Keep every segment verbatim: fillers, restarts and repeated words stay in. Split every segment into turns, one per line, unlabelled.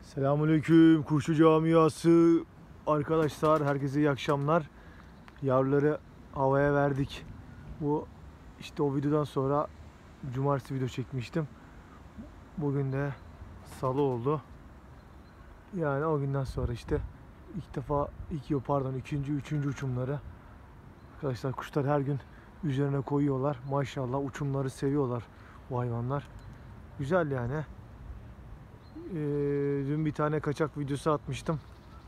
Selamünaleyküm Kuşçu Camiası arkadaşlar, herkese iyi akşamlar. Yavruları havaya verdik. Bu işte o videodan sonra cumartesi video çekmiştim. Bugün de salı oldu. Yani o günden sonra işte ilk defa iki pardon ikinci üçüncü uçumları. Arkadaşlar kuşlar her gün üzerine koyuyorlar. Maşallah uçumları seviyorlar bu hayvanlar. Güzel yani. Ee, dün bir tane kaçak videosu atmıştım.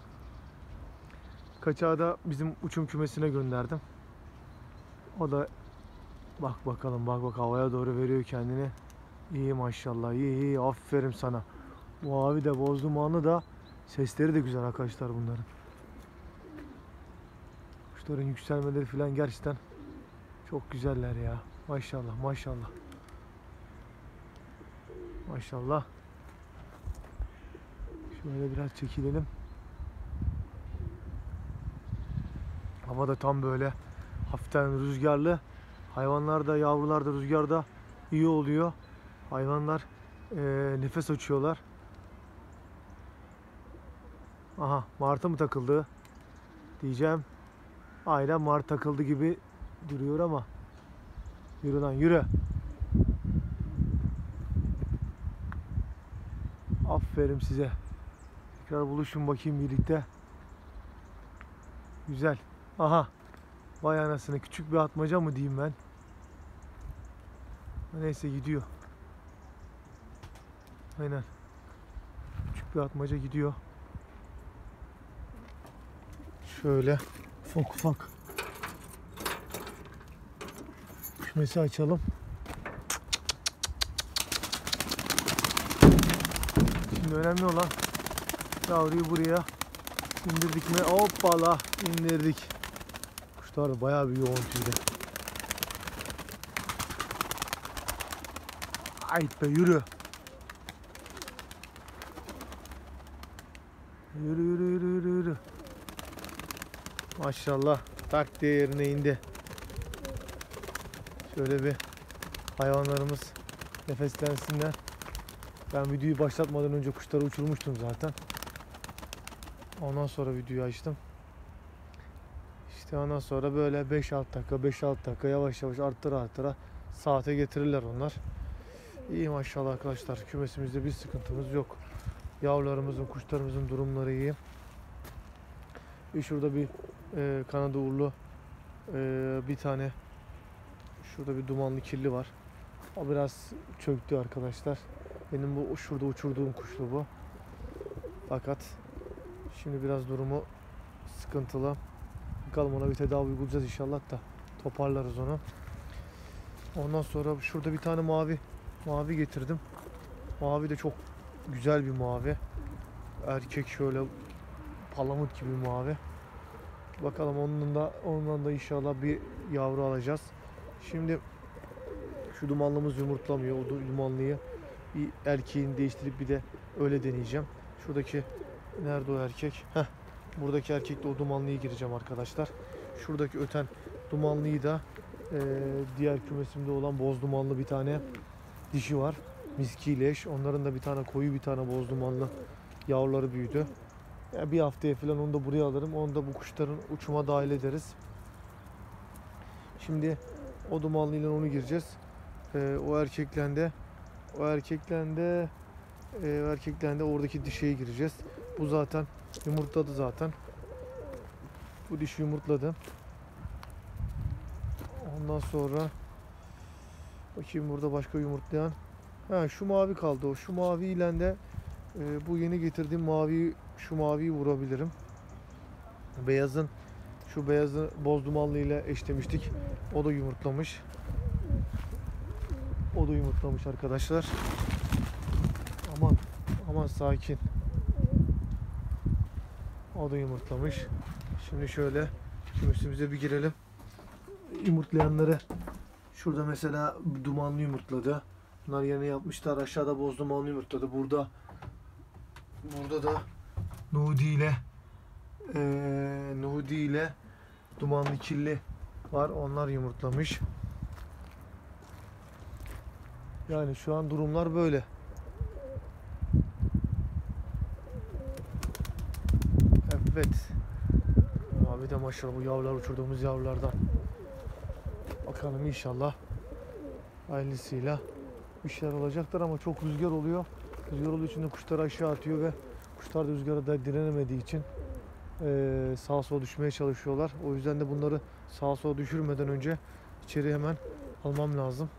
Kaçağı da bizim uçum kümesine gönderdim. O da bak bakalım, bak bak havaya doğru veriyor kendini. İyi maşallah, iyi iyi, aferin sana. Bu abi de boz dumanlı da sesleri de güzel arkadaşlar bunların. Kuşların yükselmeleri falan gerçekten çok güzeller ya. Maşallah maşallah. Maşallah. Şöyle biraz çekilelim. Hava da tam böyle hafiften rüzgarlı. Hayvanlar da, yavrular da rüzgarda iyi oluyor. Hayvanlar e, nefes açıyorlar. Aha, martı mı takıldı diyeceğim. Aynen mart takıldı gibi duruyor ama. Yürü lan yürü. Aferin size. Tekrar buluşun bakayım birlikte. Güzel. Aha. Vay anasını, küçük bir atmaca mı diyeyim ben. Neyse gidiyor. Aynen. Küçük bir atmaca gidiyor. Şöyle ufak ufak kümesi açalım. Şimdi önemli olan yavruyu buraya indirdik mi? Hoppala, indirdik. Kuşlar da bayağı bir yoğun tüyde. Ayt be yürü. Yürü yürü yürü yürü yürü. Maşallah tak diye yerine indi. Şöyle bir hayvanlarımız nefeslensinler. Ben videoyu başlatmadan önce kuşları uçurmuştum zaten. Ondan sonra videoyu açtım. İşte ondan sonra böyle beş altı dakika beş altı dakika yavaş yavaş arttıra arttıra saate getirirler onlar. İyi maşallah arkadaşlar, kümesimizde bir sıkıntımız yok. Yavrularımızın, kuşlarımızın durumları iyi. Bir şurada bir e, Kanada uğurlu e, bir tane şurada bir dumanlı kirli var. O biraz çöktü arkadaşlar. Benim bu şurada uçurduğum kuşlu bu. Fakat şimdi biraz durumu sıkıntılı. Bakalım, ona bir tedavi uygulayacağız inşallah da toparlarız onu. Ondan sonra şurada bir tane mavi mavi getirdim. Mavi de çok güzel bir mavi. Erkek, şöyle palamut gibi mavi. Bakalım ondan da ondan da inşallah bir yavru alacağız. Şimdi şu dumanlımız yumurtlamıyor. O dumanlıyı bir erkeğini değiştirip bir de öyle deneyeceğim. Şuradaki nerede o erkek? Heh. Buradaki erkekle o dumanlıyı gireceğim arkadaşlar. Şuradaki öten dumanlıyı da e, diğer kümesimde olan boz dumanlı bir tane dişi var. Miskiyle eş. Onların da bir tane koyu, bir tane boz dumanlı yavruları büyüdü. Yani bir haftaya falan onu da buraya alırım. Onu da bu kuşların uçuma dahil ederiz. Şimdi o dumanlıyla onu gireceğiz. E, o erkekle de o erkekle de e, o erkekle de oradaki dişiye gireceğiz. Bu zaten yumurtladı zaten. Bu dişi yumurtladı. Ondan sonra bakayım burada başka yumurtlayan. Ha, şu mavi kaldı. O şu mavi ile de e, bu yeni getirdiğim mavi, şu maviyi vurabilirim. Beyazın şu beyazı boz dumanlı ile eşlemiştik. O da yumurtlamış. O da yumurtlamış arkadaşlar. Aman aman sakin. O da yumurtlamış. Şimdi şöyle kümesimize bir girelim. Yumurtlayanları şurada mesela dumanlı yumurtladı. Bunlar yeni yapmışlar. Aşağıda boz dumanlı yumurtladı. Burada burada da Nudi ile ee, Nudi ile dumanlı kirli var. Onlar yumurtlamış. Yani şu an durumlar böyle. Evet. Abi de maşallah bu yavrular, uçurduğumuz yavrulardan. Bakalım inşallah hayırlısıyla bir şeyler olacaktır ama çok rüzgar oluyor. Rüzgar olduğu için de kuşları aşağı atıyor ve kuşlar da rüzgara da direnemediği için e, sağa sola düşmeye çalışıyorlar. O yüzden de bunları sağa sola düşürmeden önce içeri hemen almam lazım.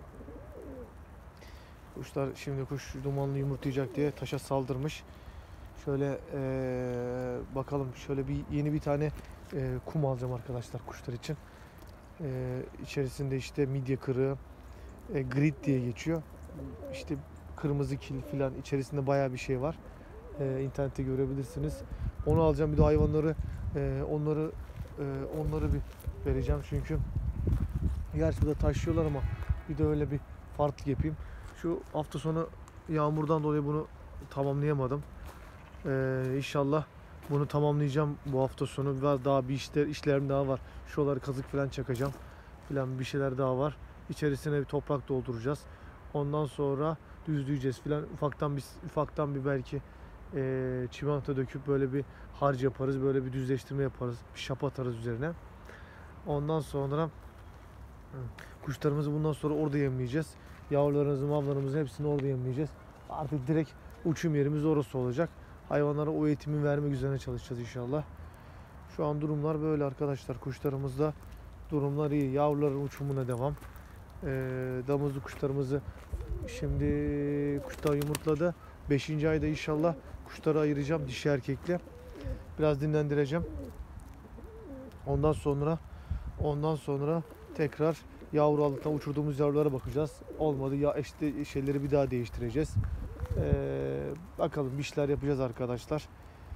Kuşlar şimdi kuş dumanlı yumurtlayacak diye taşa saldırmış. Şöyle e, bakalım, şöyle bir yeni bir tane e, kum alacağım arkadaşlar kuşlar için. E, içerisinde işte midye kırığı, e, grit diye geçiyor. İşte kırmızı kil filan, içerisinde bayağı bir şey var. E, internette görebilirsiniz. Onu alacağım, bir de hayvanları e, onları e, onları bir vereceğim çünkü gerçi burada taşıyorlar ama bir de öyle bir farklı yapayım. Şu hafta sonu yağmurdan dolayı bunu tamamlayamadım. Ee, inşallah bunu tamamlayacağım bu hafta sonu. Biraz daha bir işler, işlerim daha var. Şuraları kazık falan çakacağım. Falan bir şeyler daha var. İçerisine bir toprak dolduracağız. Ondan sonra düzleyeceğiz falan. Ufaktan bir ufaktan bir belki e, çimento döküp böyle bir harç yaparız. Böyle bir düzleştirme yaparız. Bir şap atarız üzerine. Ondan sonra kuşlarımızı bundan sonra orada yemleyeceğiz. Yavrularımızı, mavlarımızı hepsini orada yemleyeceğiz. Artık direkt uçum yerimiz orası olacak. Hayvanlara o eğitimi vermek üzerine çalışacağız inşallah. Şu an durumlar böyle arkadaşlar. Kuşlarımızda durumlar iyi. Yavruların uçumuna devam. Ee, damızlı kuşlarımızı şimdi kuşlar yumurtladı. beşinci ayda inşallah kuşları ayıracağım dişi erkekle. Biraz dinlendireceğim. Ondan sonra ondan sonra tekrar yavru aldıktan uçurduğumuz yavrulara bakacağız. Olmadı ya işte şeyleri bir daha değiştireceğiz. Ee, bakalım bir işler yapacağız arkadaşlar.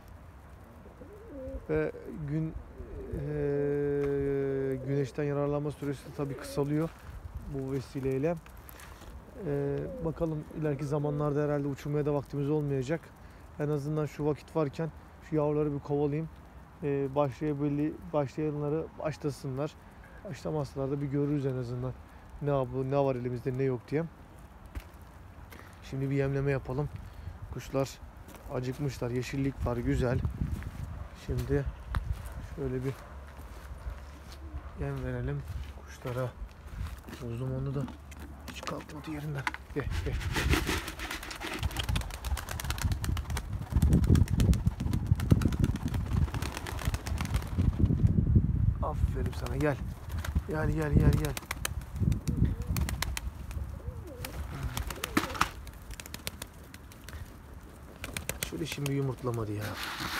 Ve gün e, güneşten yararlanma süresi de tabii kısalıyor bu vesileyle. Ee, bakalım ileriki zamanlarda herhalde uçurmaya da vaktimiz olmayacak. En azından şu vakit varken şu yavruları bir kovalayayım. Ee, başlayabildiği başlayanları başlasınlar. Başlamazsalar da bir görürüz en azından. Ne bu ne var elimizde ne yok diye. Şimdi bir yemleme yapalım. Kuşlar acıkmışlar. Yeşillik var, güzel. Şimdi şöyle bir yem verelim kuşlara. Bozdum onu da. Hiç kalkmadı yerinden. Gel gel. Aferin sana, gel. Gel gel gel gel. Şöyle şimdi yumurtlamadı ya.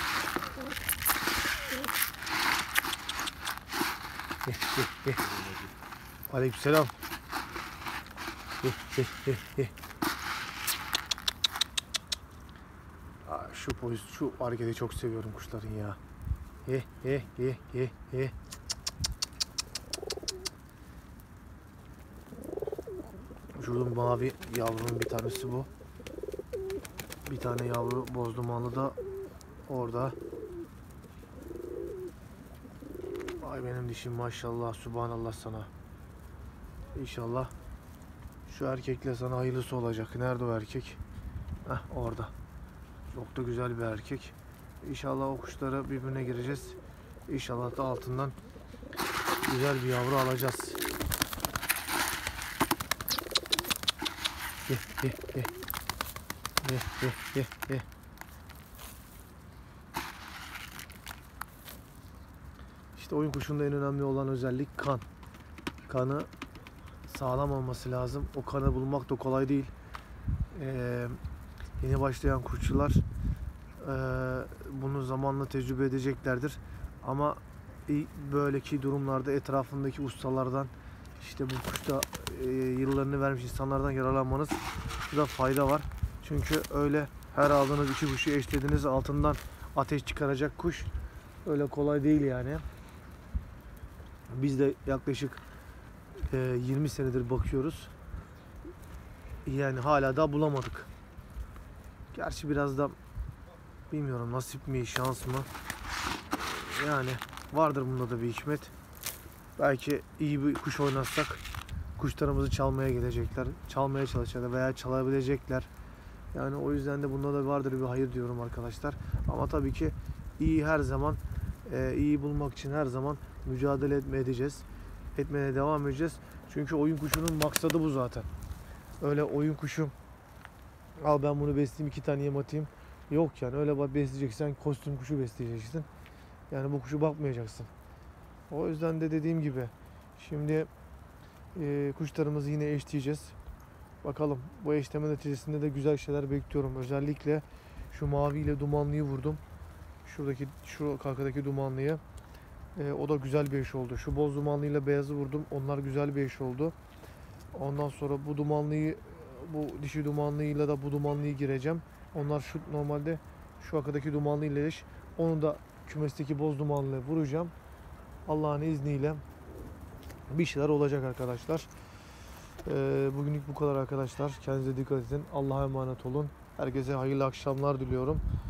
Heh, heh, heh. Aleykümselam. Heh, heh, heh, heh. Aa, şu poz, şu hareketi çok seviyorum kuşların ya. Heh, heh, heh, heh, heh. Uçurduğum mavi yavrunun bir tanesi bu. Bir tane yavru bozdumanlı da orada. Ay benim dişim maşallah, subhanallah sana. İnşallah şu erkekle sana hayırlısı olacak. Nerede o erkek? Heh, orada. Çok da güzel bir erkek. İnşallah o kuşlara birbirine gireceğiz. İnşallah da altından güzel bir yavru alacağız. Gel gel gel. Gel gel gel gel. İşte oyun kuşunda en önemli olan özellik kan. Kanı sağlam olması lazım. O kanı bulmak da kolay değil. Ee, yeni başlayan kuşçular e, bunu zamanla tecrübe edeceklerdir. Ama böyleki durumlarda etrafındaki ustalardan, işte bu kuşta e, yıllarını vermiş insanlardan yararlanmanız da fayda var. Çünkü öyle her aldığınız iki kuşu eşlediğiniz altından ateş çıkaracak kuş öyle kolay değil yani. Biz de yaklaşık e, yirmi senedir bakıyoruz. Yani hala da bulamadık. Gerçi biraz da bilmiyorum, nasip mi, şans mı? Yani vardır bunda da bir hikmet. Belki iyi bir kuş oynatsak kuşlarımızı çalmaya gelecekler, çalmaya çalışacaklar veya çalabilecekler. Yani o yüzden de bunda da vardır bir hayır diyorum arkadaşlar. Ama tabii ki iyi her zaman e, iyi bulmak için her zaman mücadele etme edeceğiz. Etmeye devam edeceğiz. Çünkü oyun kuşunun maksadı bu zaten. Öyle oyun kuşu al ben bunu besleyeyim iki tane yem atayım. Yok yani öyle bak besleyeceksen kostüm kuşu besleyeceksin. Yani bu kuşu bakmayacaksın. O yüzden de dediğim gibi şimdi e, kuşlarımızı yine eşleyeceğiz. Bakalım bu eşleme neticesinde de güzel şeyler bekliyorum. Özellikle şu mavi ile dumanlıyı vurdum. Şuradaki şu arkadaki dumanlıyı. E, o da güzel bir eş oldu. Şu boz dumanlıyla beyazı vurdum. Onlar güzel bir eş oldu. Ondan sonra bu dumanlıyı bu dişi dumanlıyla da bu dumanlıyı gireceğim. Onlar şu normalde şu arkadaki dumanlı ile eş. Onu da kümesteki boz dumanlı vuracağım. Allah'ın izniyle bir şeyler olacak arkadaşlar. Ee, bugünlük bu kadar arkadaşlar. Kendinize dikkat edin. Allah'a emanet olun. Herkese hayırlı akşamlar diliyorum.